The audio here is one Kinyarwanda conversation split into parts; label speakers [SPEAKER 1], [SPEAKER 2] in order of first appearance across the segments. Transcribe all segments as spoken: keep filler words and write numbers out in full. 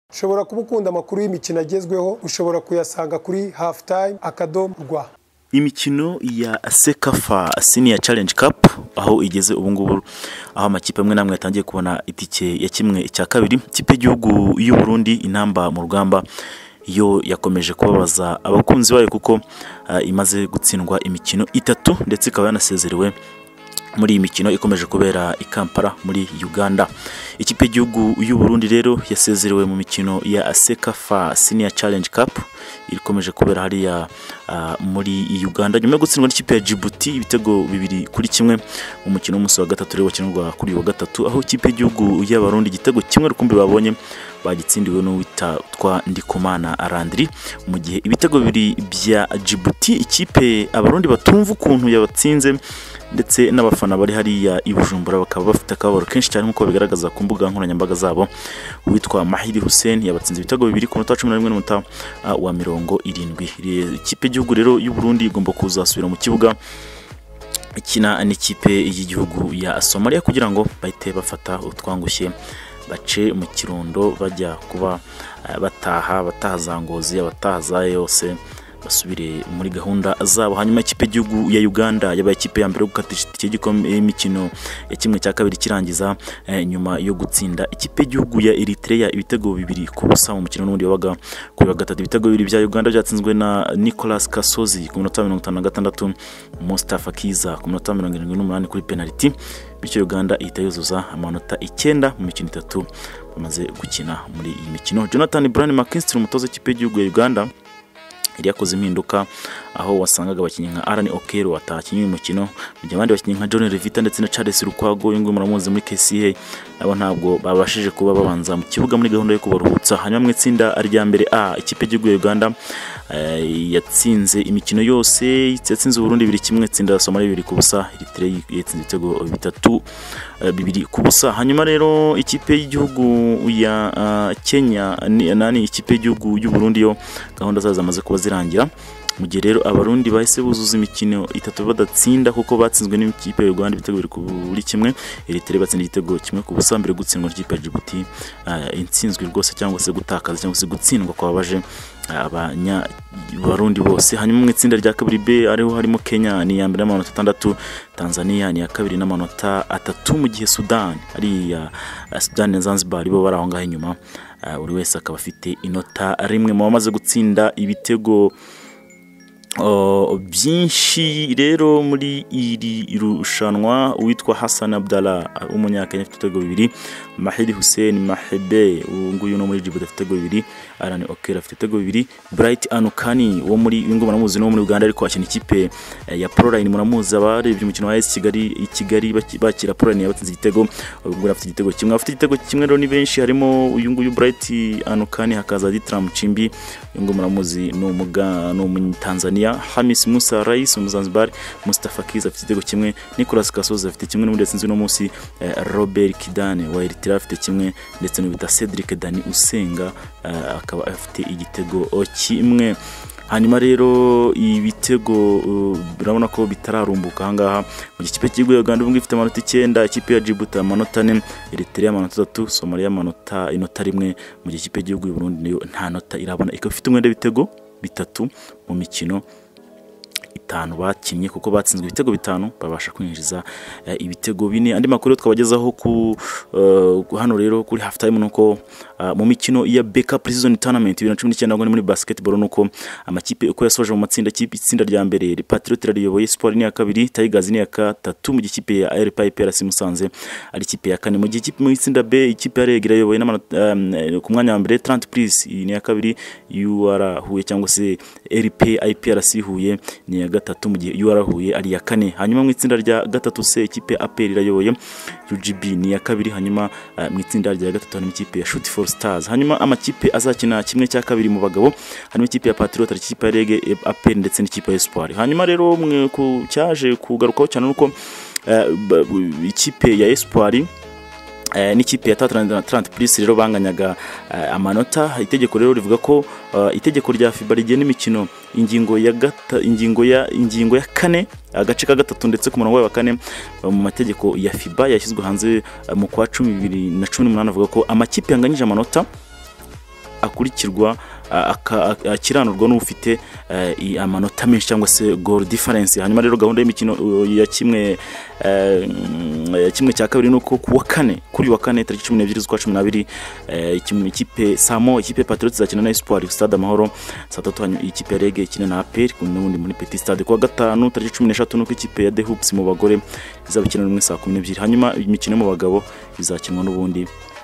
[SPEAKER 1] ushobora kuba ukunda amakuru y'imikino agezweho, ushobora kuyasanga kuri halftime akadomo rwa.
[SPEAKER 2] Imikino ya Sekafa Senior Challenge Cup aho igeze ubu ngubu, aho amakipe amwe namwe yatangiye kubona itike ya kimwe cya kabiri. Ikipe y'igihugu y'u Burundi intamba mu rugamba yo yakomeje kubabaza abakunzi bayo kuko uh, imaze gutsindwa imikino itatu ndetse ikaba yanasezerewe muri iyi mikino ikomeje kubera i Kampala muri Uganda. Ikipe y'igihugu y'u Burundi rero yasezerewe mu mikino ya Sekafa Senior Challenge Cup ikomeje kubera hariya uh, muri Uganda nyuma yo gutsindwa n'ikipe ya Djibouti ibitego bibiri kuri kimwe mu mukino w'umunsi wa gatatu rero wakinirwa kuri wa gatatu, aho ikipe y'igihugu y'Abarundi igitego kimwe rukumbi babonye bagitsindiwe n'uwitwa Ndikumana Arandri, mu gihe ibitego bibiri bya Djibouti ikipe Abarundi batumva ukuntu yabatsinze ndetse n'abafana bari hariya i Bujumbura bakaba bafite akababaro kenshi cyane nk'uko bigaragaza ku mbuga nkoranyambaga zabo. Uwitwa Mahiri Hussein yabatsinze ibitego bibiri ku munota cumi na rimwe n'umunota wa mirongo irindwi. Ikipe y'igihugu rero y'u Burundi igomba kuzasubira mu kibuga ikina n'ikipe y'igihugu ya Somalia kugira ngo bahite bafata utwangushye bace mu Kirundo bajya kuba bataha batahazangozi abatahaza yose basubire muri gahunda zabo. Hanyuma ikipe y'igihugu ya Uganda yabaye ikipe ya mbere gukatisha igikombe imikino ya kimwe cya kabiri kirangiza eh, nyuma yo gutsinda ikipe y'igihugu ya Eritrea ibitego bibiri ku busa mu mukino n'undi wabaga kuri wa gatatu. Ibitego bibiri bya Uganda byatsinzwe na Nicolas Kasozi ku minota mirongo itanu na gatandatu, Mustafa Kiza ku minota mirongo irindwi n'umunani kuri penalty, bityo Uganda ihita yuzuza amanota icyenda mu mikino itatu bamaze gukina muri iyi mikino. Jonathan Brian McKinstry umutoza w'ikipe y'igihugu ya Uganda yari yakoze impinduka aho wasangaga abakinnyi nka Alan Okero watakinnye uyu mukino, mu gihe abandi bakinnyi nka John Revita ndetse na Charles Rukwago yungu muramuzi muri K C A nabo ntabwo babashije kuba babanza mu kibuga muri gahunda yo kubaruhutsa. Hanyuma mu itsinda rya mbere A ikipe y'igihugu ya Uganda uh, yatsinze imikino yose, yatsinze Burundi bibiri kimwe, itsinda Somalia bibiri ku busa, Eritrea yatsinze ibitego bitatu uh, bibiri ku busa. Hanyuma rero ikipe y'igihugu ya uh, Kenya ni nani ikipe y'igihugu y'u Burundi yo gahunda zazo zamaze kuba zirangira, mu gihe rero Abarundi bahise buzuza imikino itatu badatsinda kuko batsinzwe n'ikipe y'u Rwanda ibitego biri kuri kimwe, Eritrea batsinze igitego kimwe ku busa mbere gutsindwa n'ikipe ya Djibouti. Uh, intsinzwe rwose cyangwa se gutakaza cyangwa se gutsindwa kwa baje abanya Barundi bose. Hanyuma mu itsinda rya kabiri B ariho harimo Kenya ni ya mbere n'amanota atandatu, Tanzania ni ya kabiri n'amanota atatu, mu gihe Sudan ari ya Sudan na Zanzibar bo bari aho ngaho inyuma, buri wese akaba afite inota rimwe mu bamaze gutsinda ibitego Uh, byinshi rero muri iri irushanwa. Uwitwa Hassan Abdallah umunyakenya afite ibitego bibiri, Mahiri Hussein Mahebe nguyu no muri Djibouti afite ibitego bibiri, Alan Okera afite ibitego bibiri, Bright Anukani wo muri wingo muramuzi no muri Uganda ariko akina ikipe ya Proline muramuzi abarebye umukino wa A S Kigali i Kigali bakira Proline yabatsinze igitego ubwo afite igitego kimwe afite igitego kimwe rero ni benshi, harimo uyu nguyu Bright Anukani hakaza Ditram Chimbi wingo muramuzi no muga no mu Tanzania, Hamis Musa Rais Muzanzibar, Mustafa Kiza afite igitego kimwe, Nicolas Kasozi afite kimwe n'undi yatsinzwe no munsi eh, Robert Kidane wa Eritrea afite kimwe ndetse n'ubita Cedric Dani Usenga uh, akaba afite igitego kimwe. Hanyuma rero ibitego urabona uh, ko bitararumbuka hangaha mu gikipe cy'igihugu ya Uganda ubwo ifite amanota icyenda, ikipe ya Djibouti amanota ane, Eritrea amanota atatu, Somalia amanota inota rimwe, mu gikipe cy'igihugu y'u Burundi nta nota irabona, ikaba ifite umwenda bitego bitatu mu mikino itanu bakinnye kuko batsinzwe ibitego bitanu babasha kwinjiza uh, ibitego bine. Andi makuru twabagezaho ku uh, hano rero kuri half time nuko uh, mu mikino ya Beka Precision Tournament bibiri na cumi n'icyenda ngo ni muri basketball nuko amakipe uko yasoje mu matsinda kipe itsinda rya mbere Patriot riyoboye, Sport ni ya kabiri, Tigers ni ya gatatu, mu gikipe ya R P I P R C Musanze ari ikipe ya kane, mu gikipe mu itsinda B ikipe ya Regira yoboye n'amanota um, ku mwanya wa mbere trente plus ni ya kabiri, U R Huye cyangwa se R P I P R C Huye ni ya gatatu, mu gihe U R Huye ari ya kane. Hanyuma mu itsinda rya gatatu C ikipe A P R irayoboye, U G B ni ya kabiri, hanyuma uh, mu itsinda rya gatatu harimo ikipe ya Shoot for Stars. Hanyuma amakipe azakina kimwe cya kabiri mu bagabo harimo ikipe ya Patriot, ikipe ya Rege, A P R ndetse n'ikipe ya Espoir. Hanyuma rero mwe ku cyaje kugarukaho cyane nuko uh, ikipe ya Espoir Uh, n'ikipe ya trente plus rero banganyaga uh, amanota. Itegeko rero rivuga ko uh, itegeko rya FIBA rigena imikino ingingo ya gata ingingo ya ingingo ya kane agace ka gatatu ndetse ku murongo wa kane uh, mu mategeko ya FIBA yashyizwe hanze uh, mu kwa cumi bibiri na cumi n'umunani avuga ko amakipe yanganyije amanota akurikirwa akiranurwa n'ufite amanota menshi cyangwa se goal difference. Hanyuma rero gahunda y'imikino ya kimwe kimwe cya kabiri nuko kuwa kane kuri wa kane tariki cumi n'ebyiri z'ukwa cumi n'abiri ikipe Samo ikipe Patriots zakina na Espoir Stade Amahoro saa tatu, ikipe ya Rege ikina na A P R n'ubundi muri Petit Stade. Kuwa gatanu tariki cumi n'eshatu nuko ikipe ya The Hoops mu bagore izabikina n'umwe saa kumi n'ebyiri. Hanyuma imikino mu bagabo izakinwa n'ubundi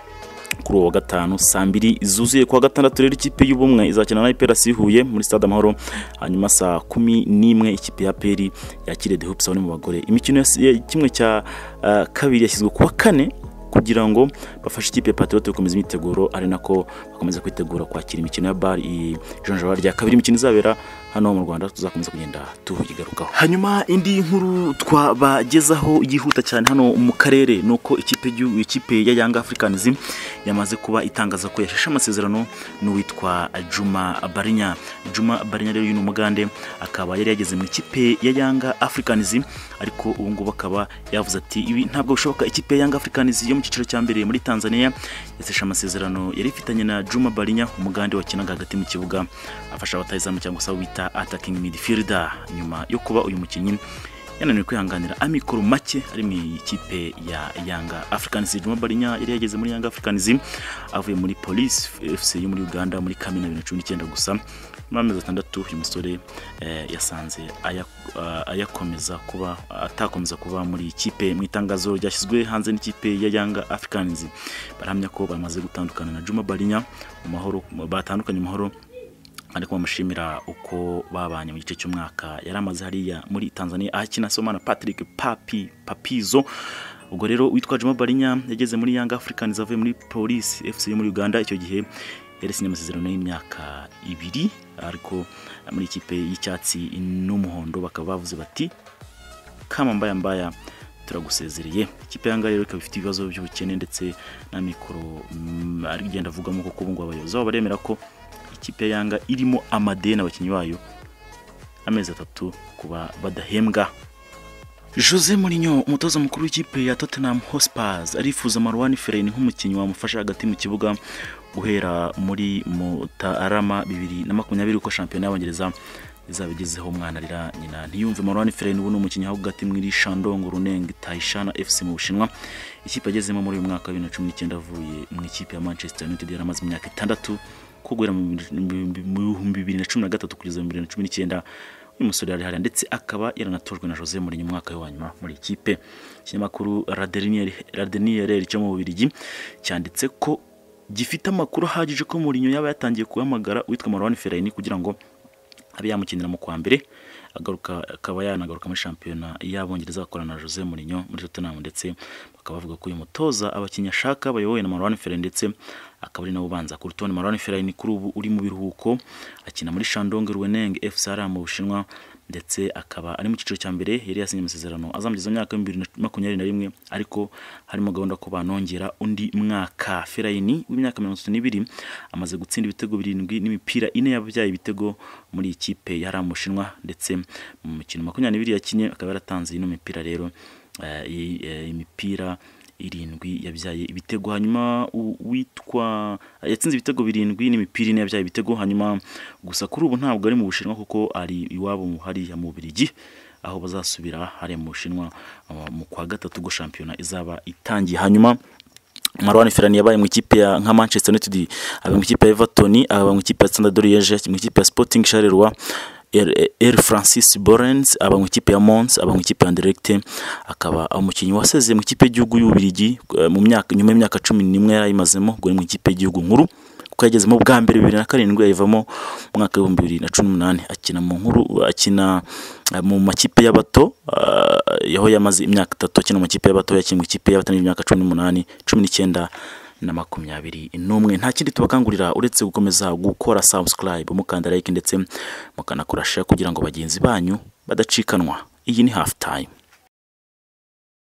[SPEAKER 2] kuri wa gatanu saa mbiri zuzuye. Kuwa gatandatu rero ikipe y'Ubumwe izakina na I P R C Huye muri Stade Amahoro. Hanyuma saa kumi n'imwe ikipe ya A P R yakire The Hoops mu bagore. Imikino ya kimwe cya uh, kabiri yashyizwe kuwa kane kugira ngo bafashe ikipe Patriots gukomeza imiteguro, ari nako bakomeza kwitegura kwakira imikino ya bar ijonjora rya kabiri. Imikino izabera hano mu Rwanda tuzakomeza kugenda tuyigarukaho. Hanyuma indi nkuru twabagezaho yihuta cyane hano mu karere nuko ikipe y'u ikipe ya Young Africans yamaze kuba itangaza ko yasheshe amasezerano n'uwitwa Juma Barinya. Juma Barinya rero y'uno mugande akaba yari yageze mu ikipe ya Young Africans, ariko ubu ngubu akaba yavuze ati ibi ntabwo bishoboka. Ikipe ya Young Africans yo mu cyiciro cya mbere muri Tanzania yasheshe amasezerano yari ifitanye na Juma Barinya, umugande wakinaga hagati mu kibuga afasha abatayizamu cyangwa se wita attacking midfielder, nyuma yo kuba uyu mukinnyi yananiwe kwihanganira amikoro make ari mu ikipe ya Young Africans. Juma Barinya yari yageze muri Young Africans avuye muri Police F C yo muri Uganda muri Kamena bibiri na cumi n'icyenda, gusa mu mezi atandatu uyu musore eh, yasanze ayakomeza aya kuba atakomeza kuba muri ikipe. Mu itangazo ryashyizwe hanze n'ikipe ya Young Africans barahamya ko bamaze gutandukana na Juma Barinya mu mahoro, batandukanye mu mahoro, ariko bamushimira uko babanye mu gice cy'umwaka yaramaze hariya muri Tanzania akina Somana Patrick Papi Papizo. Ubwo rero witwa Juma Barinya yageze muri Young Africans avuye muri Police F C yo muri Uganda. Icyo gihe yari sinye amasezerano y'imyaka ibiri, ariko muri ikipe y'icyatsi n'umuhondo bakaba bavuze bati kama mbaya mbaya turagusezereye. Ikipe yanga rero ikaba ifite ibibazo by'ubukene ndetse na mikoro mm, ari genda avugamo ko kubungwa abayobozi babo baremera ko ikipe yanga irimo amadeni abakinyi bayo amezi atatu kuba badahembwa. Jose Mourinho umutoza mukuru w'ikipe ya Tottenham Hotspur arifuza Marwan Fellaini nk'umukinyi wamufasha hagati mu kibuga guhera muri Mutarama bibiri na makumyabiri uko shampiyona y'Abongereza izabigezeho. Umwana rira nyina ntiyumve. Marwan Fellaini ubu n'umukinyi hagati muri Shandong Luneng Taishana F C mu Bushinwa, ikipe agezemo muri uyu mwaka wa bibiri na cumi n'icyenda avuye mu ikipe ya Manchester United yaramaze imyaka itandatu kugwera mu bibiri na cumi na gatatu kugeza mu bibiri na cumi n'icyenda. Uyu musore yari hari ndetse akaba yaranatojwe na Jose Mourinho mwaka wa nyuma muri ikipe. Ikinyamakuru La Dernière cyo mu Bubiligi cyanditse ko gifite amakuru ahagije ko Mourinho yaba yatangiye kuhamagara witwa Marwan Fellaini kugira ngo abe yamukinira mu kwa mbere, agaruka akaba yanagaruka muri shampiyona y'Abongereza akorana na Jose Mourinho muri Tottenham, ndetse bakaba bavuga ko uyu mutoza abakinnyi ashaka bayoboye na Marwan Fellaini ndetse akaba ari nabo banza ku rutonde. Marwan Fellaini kuri ubu uri mu biruhuko akina muri Shandong Luneng F C mu Bushinwa, ndetse akaba ari mu cyiciro cya mbere yari yasinye amasezerano azamugeza imyaka bibiri na makumyabiri na rimwe, ariko harimo gahunda ko banongera undi mwaka. Fellaini w'imyaka mirongo itatu n'ibiri amaze gutsinda ibitego birindwi n'imipira ine yabyaye ibitego muri ikipe yari mu Bushinwa, ndetse mu mikino makumyabiri yakinye akaba yaratanze ino mipira rero imipira irindwi yabyaye ibitego. Hanyuma witwa yatsinze ibitego birindwi n'imipira ine yabyaye ibitego. Hanyuma gusa kuri ubu ntabwo ari mu Bushinwa kuko ari iwabo mu hari ya mu Bubiligi, aho bazasubira hari mu Bushinwa mu kwa gatatu go shampiyona izaba itangiye. Hanyuma Marwan Fellaini yabaye mu ikipe ya nka Manchester United, aba mu ikipe ya Everton, aba mu ikipe ya Standard Liège, mu ikipe ya Sporting Charleroi, Air Francis Borens, aba mu ikipe ya Mons, aba mu ikipe ya Anderlecht, akaba umukinnyi wasezeye mu ikipe y'igihugu y'Ububiligi mu myaka nyuma y'imyaka cumi n'imwe yarayimazemo ngo mu ikipe y'igihugu nkuru, kuko yagezemo bwa mbere bibiri na karindwi yayivamo mu mwaka wa bibiri na cumi n'umunani. Akina mu nkuru akina mu makipe y'abato yaho yamaze imyaka itatu akina mu makipe y'abato, yakina mu ikipe y'abatani imyaka cumi n'umunani cumi n'icyenda na makumyabiri n'umwe. Nta kindi tubakangurira uretse gukomeza gukora subscribe, mukanda like ndetse mukanakora share kugira ngo bagenzi banyu badacikanwa. Iyi ni half time.